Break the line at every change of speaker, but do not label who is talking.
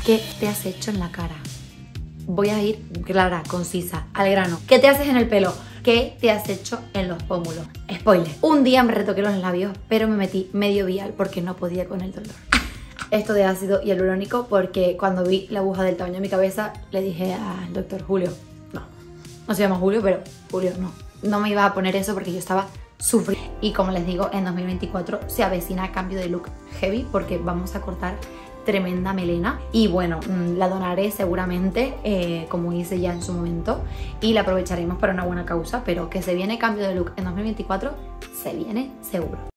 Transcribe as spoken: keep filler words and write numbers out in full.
¿Qué te has hecho en la cara? Voy a ir clara, concisa, al grano. ¿Qué te haces en el pelo? ¿Qué te has hecho en los pómulos? Spoiler. Un día me retoqué los labios, pero me metí medio vial porque no podía con el dolor. Esto de ácido hialurónico porque cuando vi la aguja del tamaño de mi cabeza le dije al doctor Julio, no, no se llama Julio, pero Julio no. No me iba a poner eso porque yo estaba sufriendo. Y como les digo, en dos mil veinticuatro se avecina cambio de look heavy porque vamos a cortar tremenda melena y bueno, la donaré seguramente eh, como hice ya en su momento y la aprovecharemos para una buena causa, pero que se viene cambio de look en dos mil veinticuatro se viene seguro.